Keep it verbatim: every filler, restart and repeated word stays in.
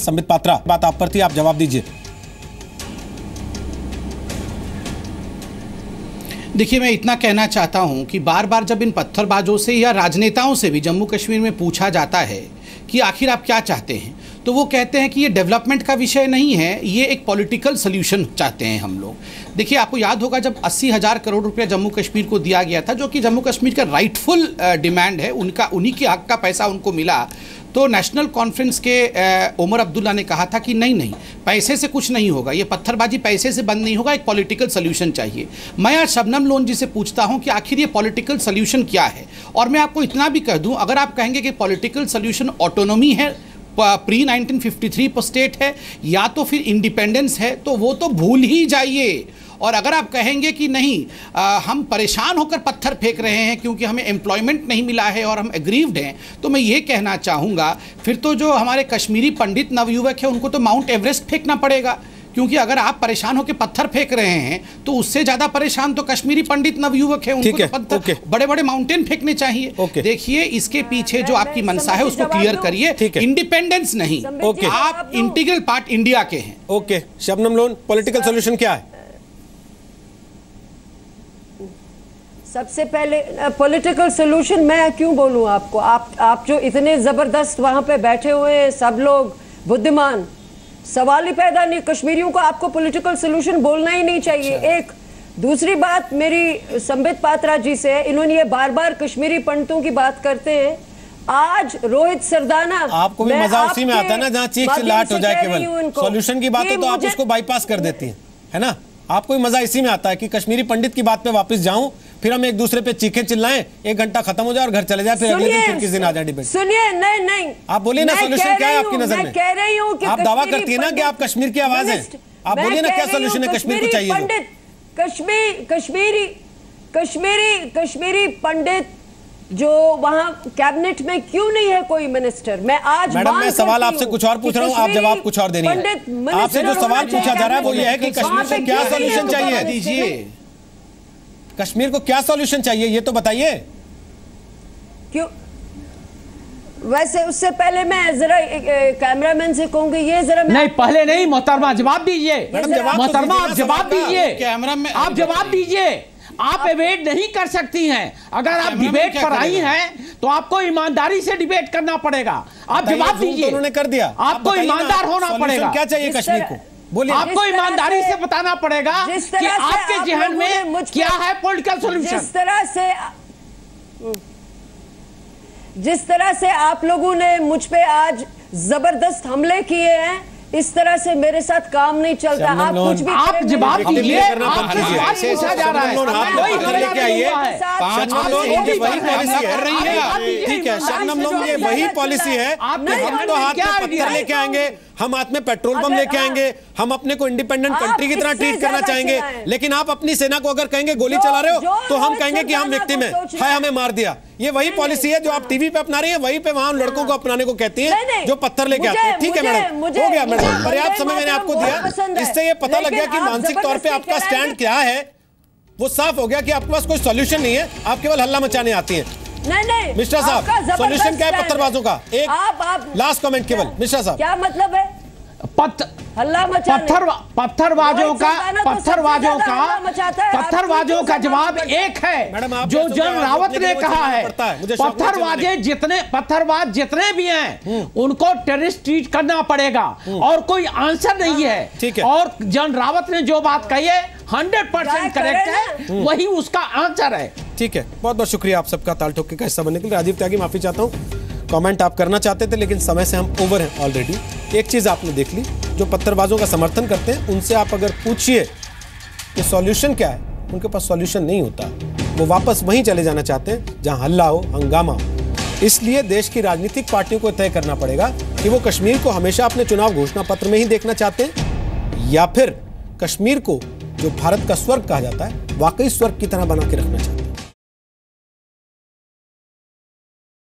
संबित पात्रा, बात आप पर थी, आप जवाब दीजिए। देखिए, मैं इतना कहना चाहता हूं कि बार बार जब इन पत्थरबाजों से या राजनेताओं से भी जम्मू कश्मीर में पूछा जाता है कि आखिर आप क्या चाहते हैं, तो वो कहते हैं कि ये डेवलपमेंट का विषय नहीं है, ये एक पॉलिटिकल सॉल्यूशन चाहते हैं हम लोग। देखिए, आपको याद होगा जब अस्सी हज़ार करोड़ रुपया जम्मू कश्मीर को दिया गया था, जो कि जम्मू कश्मीर का राइटफुल डिमांड है, उनका उन्हीं के हक का पैसा उनको मिला, तो नेशनल कॉन्फ्रेंस के उमर अब्दुल्ला ने कहा था कि नहीं नहीं, पैसे से कुछ नहीं होगा, ये पत्थरबाजी पैसे से बंद नहीं होगा, एक पॉलिटिकल सॉल्यूशन चाहिए। मैं आज शबनम लोन जी से पूछता हूं कि आखिर ये पॉलिटिकल सॉल्यूशन क्या है। और मैं आपको इतना भी कह दूं, अगर आप कहेंगे कि पॉलिटिकल सॉल्यूशन ऑटोनॉमी है, प्री नाइनटीन फिफ्टी थ्री पर स्टेट है, या तो फिर इंडिपेंडेंस है, तो वो तो भूल ही जाइए। और अगर आप कहेंगे कि नहीं, आ, हम परेशान होकर पत्थर फेंक रहे हैं क्योंकि हमें एम्प्लॉयमेंट नहीं मिला है और हम एग्रीव्ड हैं, तो मैं ये कहना चाहूँगा फिर तो जो हमारे कश्मीरी पंडित नवयुवक हैं उनको तो माउंट एवरेस्ट फेंकना पड़ेगा, क्योंकि अगर आप परेशान होकर पत्थर फेंक रहे हैं तो उससे ज्यादा परेशान तो कश्मीरी पंडित नवयुवक हैं, उनको तो पत्थर बड़े बड़े माउंटेन फेंकने चाहिए। देखिए, इसके पीछे जो आपकी मनसा है उसको क्लियर करिए, इंडिपेंडेंस नहीं, आप इंटीग्रल पार्ट इंडिया के हैं। Okay, Shabnam Lone, political solution क्या है? सबसे पहले पॉलिटिकल सोल्यूशन मैं क्यों बोलूं आपको, आप आप जो इतने जबरदस्त वहां पे बैठे हुए हैं, सब लोग बुद्धिमान, सवाल ही पैदा नहीं। कश्मीरियों को आपको पॉलिटिकल सोल्यूशन बोलना ही नहीं चाहिए। एक दूसरी बात मेरी संबित पात्रा जी से, इन्होंने ये बार बार कश्मीरी पंडितों की बात करते हैं। आज रोहित सरदाना, आपको भी मजा उसी में आता है ना जहां चीख चिल्लाहट हो जाए, केवल सॉल्यूशन की बात हो तो आप उसको बाईपास कर देती हैं, है ना? आपको भी मजा इसी में आता है कि कश्मीरी पंडित की बात पे वापस जाऊं, फिर हम एक दूसरे पे चीखें चिल्लाएं, एक घंटा खत्म हो जाए और घर चले जाए, फिर अगले दिन फिर किस दिन आ जाए डिबेट। सुनिए, नहीं नहीं, आप बोलिए ना, सोल्यूशन क्या है आपकी नजर में? कह रही हूं कि आप दावा करती है ना कि आप कश्मीर की आवाज है, आप बोलिए ना क्या सोल्यूशन है कश्मीर को चाहिए? पंडित कश्मीर कश्मीरी कश्मीरी कश्मीरी पंडित जो वहां कैबिनेट में क्यों नहीं है कोई मिनिस्टर? मैं आज मैडम, मैं सवाल आपसे कुछ और पूछ रहा हूं, आप जवाब कुछ और दे रही हैं। आपसे जो सवाल पूछा जा रहा है वो ये है कि कश्मीर को क्या सोल्यूशन चाहिए, दीजिए। कश्मीर को क्या सॉल्यूशन चाहिए ये तो बताइए। क्यों? वैसे उससे पहले मैं जरा कैमरामैन से कहूंगी, ये जरा नहीं, पहले नहीं, मोहतरमा जवाब दीजिए। मोहतरमा आप जवाब दीजिए, कैमरा में आप जवाब दीजिए। आप डिबेट नहीं कर सकती हैं। अगर आप डिबेट पर आई हैं तो आपको ईमानदारी से डिबेट करना पड़ेगा। आप जवाब दीजिए। उन्होंने कर दिया, आपको ईमानदार होना पड़ेगा। क्या चाहिए कश्मीर को, बोलिए। आपको ईमानदारी से बताना पड़ेगा कि आपके जहन में क्या है पॉलिटिकल सॉल्यूशन। जिस तरह से जिस तरह से आप लोगों ने मुझ पे आज जबरदस्त हमले किए हैं, इस तरह से मेरे साथ काम नहीं चलता। आप कुछ भी आप जवाब दीजिए, आपसे सवाल पूछा जा रहा है, लेके आइए। ठीक है शबनम लोन, ये वही पॉलिसी है। हम तो हाथ में पत्थर लेके आएंगे, हम हाथ में पेट्रोल बम लेके आएंगे, हम अपने को इंडिपेंडेंट कंट्री की तरह ट्रीट करना चाहेंगे, लेकिन आप अपनी सेना को अगर कहेंगे गोली चला रहे हो तो हम कहेंगे कि हम विक्टिम है, हाय हमें मार दिया। ये वही पॉलिसी है जो आप टीवी पे अपना रही है, वही पे वहां लड़कों को अपनाने को कहती हैं जो पत्थर लेके आते हैं। ठीक है मैडम, हो गया मैडम, पर्याप्त समय मैंने आपको दिया। इससे ये पता लग गया कि मानसिक तौर पे आपका स्टैंड क्या है, वो साफ हो गया कि आपके पास कोई सॉल्यूशन नहीं है, आप केवल हल्ला मचाने आती हैं। नहीं नहीं मिश्रा साहब, सॉल्यूशन क्या है पत्थरबाजों का? एक आप, आप, लास्ट कमेंट केवल मिश्रा साहब, क्या मतलब है पत्थर पत्थर पत्थरबाजों का पत्थरबाजों का पत्थरबाजों का जवाब एक है जो जनरल रावत ने कहा है। पत्थरबाजे जितने पत्थरबाज जितने भी हैं उनको टेररिस्ट ट्रीट करना पड़ेगा और कोई आंसर नहीं है। और जनरल रावत ने जो बात कही है हंड्रेड परसेंट करेक्ट है, वही उसका आंसर है। ठीक है, बहुत बहुत शुक्रिया आप सबका ताल ठोके का हिस्सा बनने के लिए। राजीव त्यागी, माफी चाहता हूँ, कमेंट आप करना चाहते थे लेकिन समय से हम ओवर हैं ऑलरेडी। एक चीज आपने देख ली, जो पत्थरबाजों का समर्थन करते हैं उनसे आप अगर पूछिए कि सॉल्यूशन क्या है, उनके पास सॉल्यूशन नहीं होता। वो वापस वहीं चले जाना चाहते हैं जहां हल्ला हो, हंगामा हो। इसलिए देश की राजनीतिक पार्टियों को तय करना पड़ेगा कि वो कश्मीर को हमेशा अपने चुनाव घोषणा पत्र में ही देखना चाहते हैं या फिर कश्मीर को जो भारत का स्वर्ग कहा जाता है वाकई स्वर्ग की तरह बना के रखना चाहते हैं।